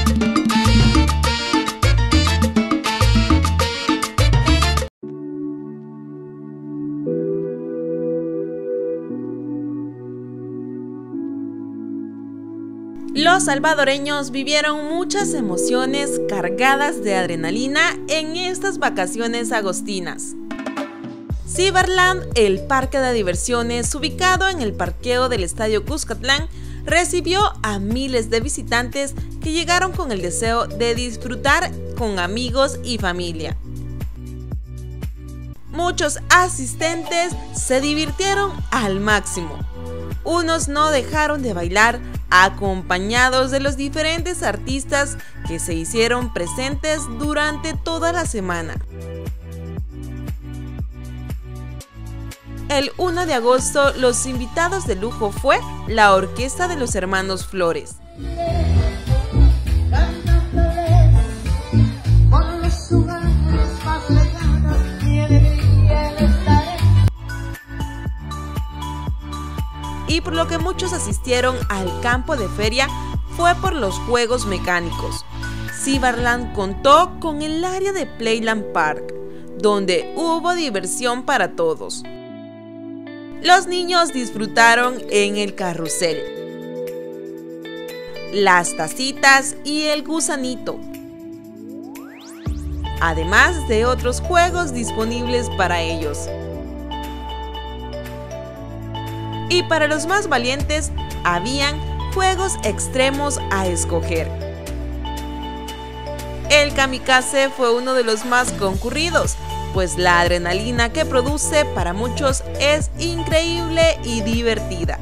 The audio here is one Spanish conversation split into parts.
Los salvadoreños vivieron muchas emociones cargadas de adrenalina en estas vacaciones agostinas. Ciberland, el parque de diversiones ubicado en el parqueo del Estadio Cuscatlán, recibió a miles de visitantes que llegaron con el deseo de disfrutar con amigos y familia. Muchos asistentes se divirtieron al máximo. Unos no dejaron de bailar, acompañados de los diferentes artistas que se hicieron presentes durante toda la semana. El 1 de agosto, los invitados de lujo fue la Orquesta de los Hermanos Flores. Y por lo que muchos asistieron al campo de feria fue por los juegos mecánicos. Ciberland contó con el área de Playland Park, donde hubo diversión para todos. Los niños disfrutaron en el carrusel, las tacitas y el gusanito, además de otros juegos disponibles para ellos. Y para los más valientes, habían juegos extremos a escoger. El kamikaze fue uno de los más concurridos, pues la adrenalina que produce para muchos es increíble y divertida.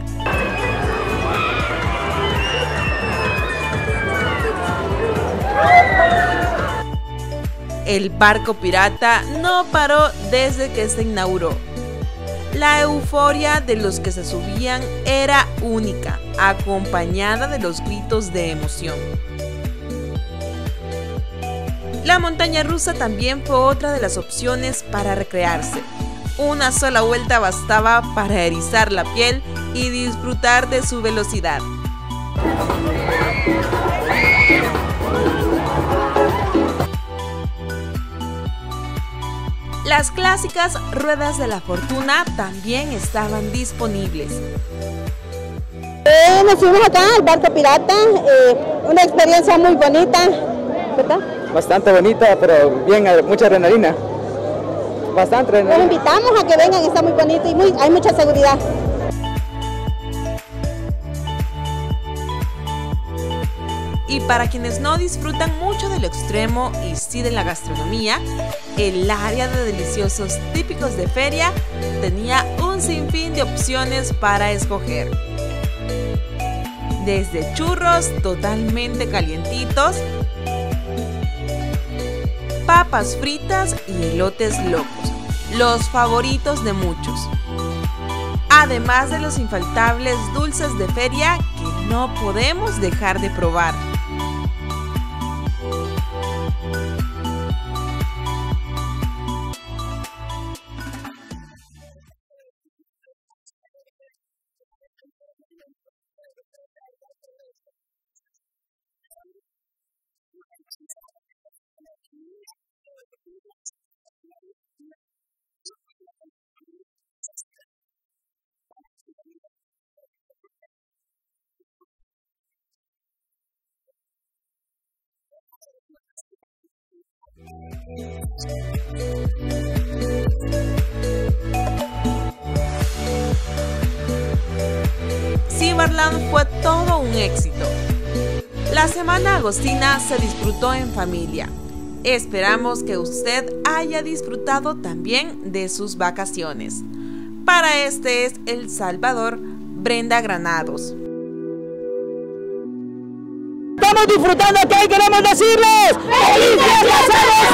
El barco pirata no paró desde que se inauguró. La euforia de los que se subían era única, acompañada de los gritos de emoción. La montaña rusa también fue otra de las opciones para recrearse. Una sola vuelta bastaba para erizar la piel y disfrutar de su velocidad. Las clásicas ruedas de la fortuna también estaban disponibles. Nos fuimos acá al barco pirata, una experiencia muy bonita, ¿verdad? Bastante bonita, pero bien, mucha adrenalina. Bastante adrenalina. Los invitamos a que vengan, está muy bonito y hay mucha seguridad. Y para quienes no disfrutan mucho de lo extremo y sí de la gastronomía, el área de deliciosos típicos de feria tenía un sinfín de opciones para escoger. Desde churros totalmente calientitos, papas fritas y elotes locos, los favoritos de muchos. Además de los infaltables dulces de feria que no podemos dejar de probar. Ciberland fue todo un éxito. La semana agostina se disfrutó en familia. Esperamos que usted haya disfrutado también de sus vacaciones. Para este es El Salvador, Brenda Granados. Estamos disfrutando acá y queremos decirles ¡Feliz Fiesta Salvador!